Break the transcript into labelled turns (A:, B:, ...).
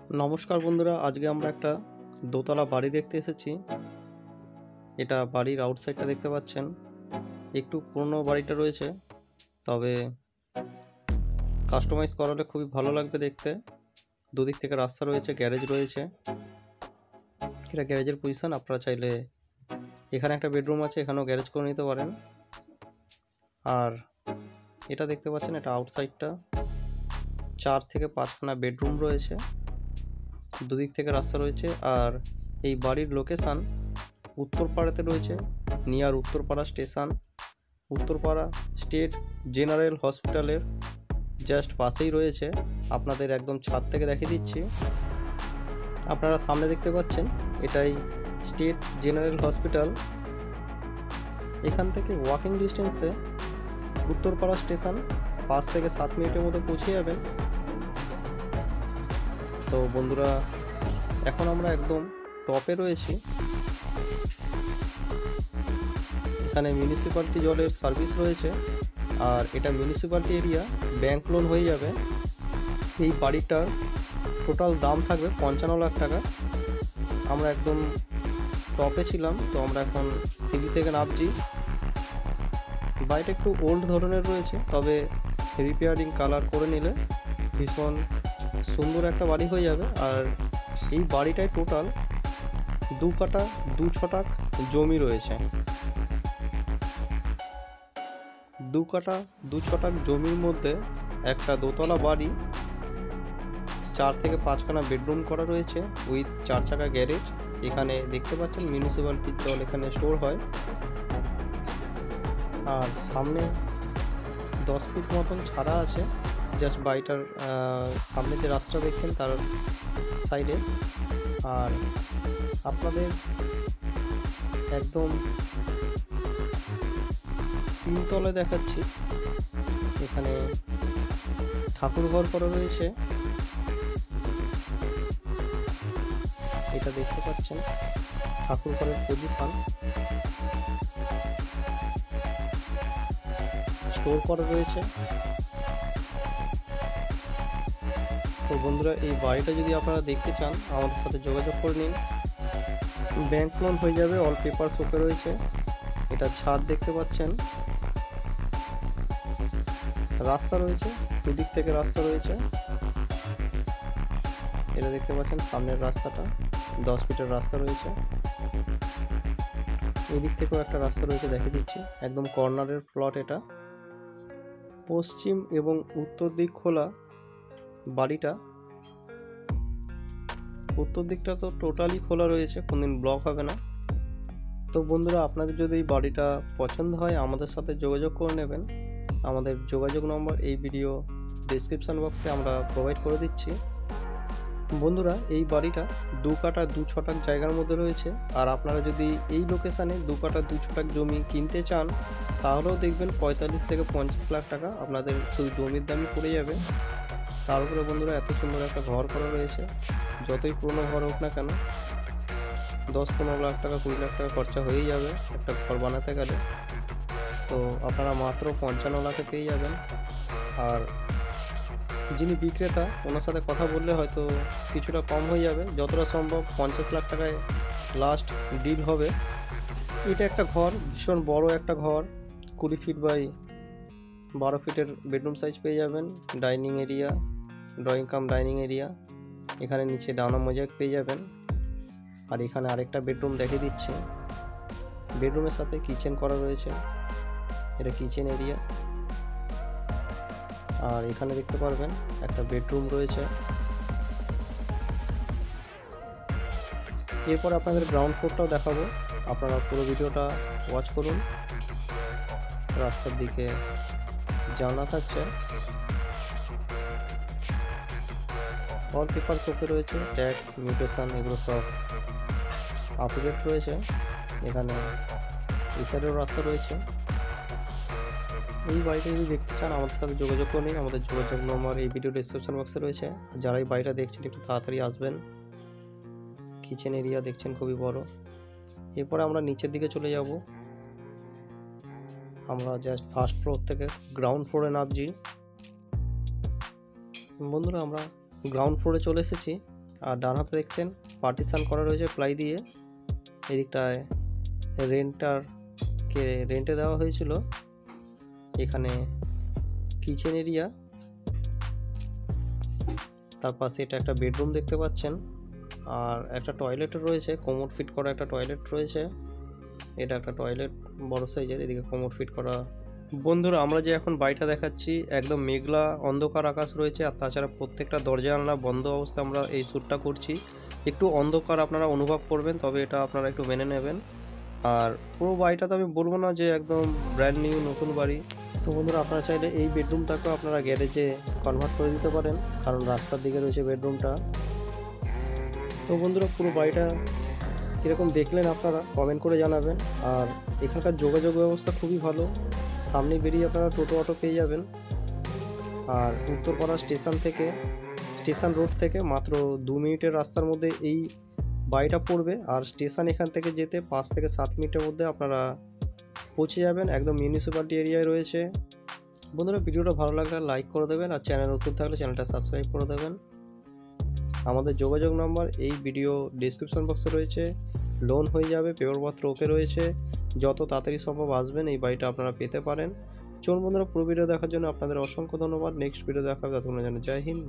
A: নমস্কার বন্ধুরা, আজকে আমরা একটা দোতলা বাড়ি দেখতে এসেছি। এটা বাড়ির আউটসাইডটা দেখতে পাচ্ছেন। একটু পুরনো বাড়িটা রয়েছে, তবে কাস্টমাইজ করালে খুবই ভালো লাগবে দেখতে। দুদিক থেকে রাস্তা রয়েছে, গ্যারেজ রয়েছে। এটা গ্যারেজের পজিশন। আপনারা চাইলে এখানে একটা বেডরুম আছে, এখানেও গ্যারেজ করে নিতে পারেন। আর এটা দেখতে পাচ্ছেন, এটা আউটসাইডটা 4 থেকে 5খানা বেডরুম রয়েছে, দুদিক থেকে রাস্তা রয়েছে। আর এই বাড়ির লোকেশান উত্তরপাড়াতে রয়েছে, near Uttarpara station. Uttarpara state general হসপিটালের জাস্ট পাশেই রয়েছে। আপনাদের একদম ছাদ থেকে দেখিয়ে দিচ্ছি। আপনারা সামনে দেখতে পাচ্ছেন, এটাই স্টেট জেনারেল হসপিটাল। এখান থেকে ওয়াকিং ডিস্টেন্সে উত্তরপাড়া স্টেশন 5 থেকে 7 মিনিটের মধ্যে পৌঁছে যাবেন। তো বন্ধুরা, এখন আমরা একদম টপে রয়েছি। এখানে মিউনিসিপ্যালিটি জলের সার্ভিস রয়েছে, আর এটা মিউনিসিপ্যালিটি এরিয়া, ব্যাংক লোন হয়ে যাবে। এই বাড়িটার টোটাল দাম থাকবে 55 লাখ টাকা। আমরা একদম টপে ছিলাম, তো আমরা এখন সিঁড়ি থেকে নামছি। বাড়িটা একটু ওল্ড ধরনের রয়েছে, তবে রিপেয়ারিং কালার করে নিলে ভীষণ সুন্দর একটা বাড়ি হয়ে যাবে। আর এই বাড়িটায় টোটাল 2 কাঠা 2 ছটাক জমি রয়েছে। 2 কাঠা 2 ছটাক জমির মধ্যে একটা দোতলা বাড়ি, 4 থেকে 5খানা বেডরুম করা রয়েছে উইথ 4 চাকা গ্যারেজ। এখানে দেখতে পাচ্ছেন মিউনিসিপ্যালিটির জল এখানে স্টোর হয়। আর সামনে 10 ফিট মতন ছাড়া আছে, জাস্ট বাড়িটার সামনে যে রাস্তা দেখছেন তার সাইডে। আর আপনাদের একদম 3 তলায় দেখাচ্ছি, এখানে ঠাকুর ঘর করা রয়েছে। এটা দেখতে পাচ্ছেন ঠাকুর ঘরের পজিশন, স্টোর করা রয়েছে। তো বন্ধুরা, এই বাড়িটা যদি আপনারা দেখতে চান আমাদের সাথে যোগাযোগ করে নিন। ব্যাংক লোন হয়ে যাবে, অল পেপারস ওকে রয়েছে। এটা ছাদ দেখতে পাচ্ছেন, রাস্তা রয়েছে, দুদিক থেকে রাস্তা রয়েছে। এটা দেখতে পাচ্ছেন সামনের রাস্তাটা 10 ফিটের রাস্তা রয়েছে। এই দিক থেকেও একটা রাস্তা রয়েছে, দেখিয়ে দিচ্ছি। একদম কর্নারের প্লট এটা। পশ্চিম এবং উত্তর দিক খোলা বাড়িটা। উত্তর দিকটা তো টোটালি খোলা রয়েছে, কোনদিন ব্লক হবে না। তো বন্ধুরা, আপনাদের যদি এই বাড়িটা পছন্দ হয় আমাদের সাথে যোগাযোগ করে নেবেন। আমাদের যোগাযোগ নম্বর এই ভিডিও ডেসক্রিপশন বক্সে আমরা প্রোভাইড করে দিচ্ছি। বন্ধুরা, এই বাড়িটা 2 কাঠা 2 ছটাক জায়গার মধ্যে রয়েছে। আর আপনারা যদি এই লোকেশানে 2 কাঠা 2 ছটাক জমি কিনতে চান, তাহলেও দেখবেন 45 থেকে 50 লাখ টাকা আপনাদের শুধু জমির দামই পড়ে যাবে। তার উপরে বন্ধুরা, এত সুন্দর একটা ঘর করা রয়েছে। যতই পুরনো ঘর হোক না কেন, 10-15 লাখ টাকা 20 লাখ টাকা খরচা হয়েই যাবে একটা ঘর বানাতে গেলে। তো আপনারা মাত্র 55 লাখে পেয়ে যাবেন। আর যিনি বিক্রেতা, ওনার সাথে কথা বললে হয়তো কিছুটা কম হয়ে যাবে। যতটা সম্ভব 50 লাখ টাকায় লাস্ট ডিল হবে। এটা একটা ঘর, ভীষণ বড় একটা ঘর, 20 ফিট বাই 12 ফিটের বেডরুম সাইজ পেয়ে যাবেন। Dining area, drawing cum dining area. এখানে নিচে ডানা মোজাইক পেয়ে যাবেন। আর এখানে আরেকটা বেডরুম দেখিয়ে দিচ্ছি। বেডরুমের সাথে কিচেন করা রয়েছে, এটা কিচেন এরিয়া। আর এখানে দেখতে পারবেন একটা বেডরুম রয়েছে। এরপর আপনাদের গ্রাউন্ড ফ্লোরটাও দেখাবো, আপনারা পুরো ভিডিওটা ওয়াচ করুন। রাস্তার দিকে জানলা থাকছে, অল পেপার ওকে রয়েছে, ট্যাক্স মিউটেশন এগুলো সব আপডেট রয়েছে। এখানে এই সাইডেও রাস্তা রয়েছে। এই বাড়িটা যদি দেখতে চান আমাদের সাথে যোগাযোগ করে নিন। আমাদের যোগাযোগ নম্বর এই ভিডিও ডিসক্রিপশন বক্সে রয়েছে। যারা এই বাড়িটা দেখছেন একটু তাড়াতাড়ি আসবেন। কিচেন এরিয়া দেখছেন খুবই বড়। এরপরে আমরা নিচের দিকে চলে যাব। আমরা জাস্ট ফার্স্ট ফ্লোর থেকে গ্রাউন্ড ফ্লোরে নামছি। বন্ধুরা, আমরা গ্রাউন্ড ফ্লোরে চলে এসেছি। আর ডান হাতে দেখছেন পার্টিশন করা রয়েছে প্লাই দিয়ে। এদিকটায় রেন্টে দেওয়া হয়েছিল। এখানে কিচেন এরিয়া, তার পাশে এটা একটা বেডরুম দেখতে পাচ্ছেন, আর একটা টয়লেট রয়েছে, কোমোড ফিট করা একটা টয়লেট রয়েছে। এটা একটা টয়লেট বড় সাইজের, এদিকে কোমোড ফিট করা। বন্ধুরা আমরা যে এখন বাড়িটা দেখাচ্ছি একদম মেঘলা অন্ধকার আকাশ রয়েছে, আর তাছাড়া প্রত্যেকটা দরজা জানালা বন্ধ অবস্থায় আমরা এই শ্যুটটা করছি। একটু অন্ধকার আপনারা অনুভব করবেন, তবে এটা আপনারা একটু মেনে নেবেন। আর পুরো বাড়িটা তো আমি বলবো না যে একদম ব্র্যান্ড নিউ নতুন বাড়ি। তো বন্ধুরা আপনারা চাইলে এই বেডরুমটাকেও আপনারা গ্যারেজে কনভার্ট করে দিতে পারেন, কারণ রাস্তার দিকে রয়েছে বেডরুমটা। তো বন্ধুরা পুরো বাড়িটা কীরকম দেখলেন আপনারা কমেন্ট করে জানাবেন। আর এখানকার যোগাযোগ ব্যবস্থা খুবই ভালো, সামনে বেরিয়ে আপনারা টোটো অটো পেয়ে যাবেন। আর উত্তরপাড়া স্টেশন রোড থেকে মাত্র 2 মিনিটের রাস্তার মধ্যে এই বাড়িটা পড়বে। আর স্টেশন এখান থেকে যেতে 5 থেকে 7 মিনিটের মধ্যে আপনারা পৌঁছে যাবেন, একদম মিউনিসিপ্যালিটি এরিয়ায় রয়েছে। বন্ধুরা ভিডিওটা ভালো লাগলে লাইক করে দেবেন, আর চ্যানেল নতুন থাকলে চ্যানেলটা সাবস্ক্রাইব করে দেবেন। আমাদের যোগাযোগ নাম্বার এই ভিডিও ডিসক্রিপশন বক্সে রয়েছে। লোন হয়ে যাবে, পেপারপত্র ওকে রয়েছে, যত তাড়াতাড়ি সম্ভব আসবেন এই বাড়িটা আপনারা পেতে পারেন। চলুন বন্ধুরা পুরো ভিডিও দেখার জন্য আপনাদের অসংখ্য ধন্যবাদ। নেক্সট ভিডিও দেখা হবে, ততক্ষণের জন্য জয় হিন্দ।